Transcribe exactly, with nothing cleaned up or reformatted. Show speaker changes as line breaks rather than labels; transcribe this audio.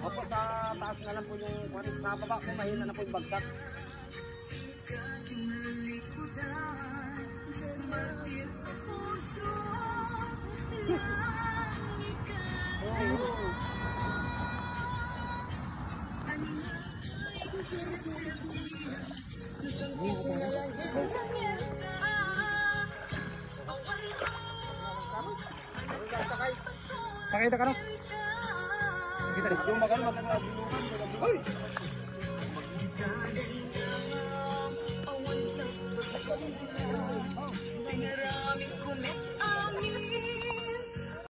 Opo, sa taas na lang po yung, sa baba po mahina na po yung bagsak.
Sakita ka no? Kita rin.
Yung magal, magal, magal. Uy!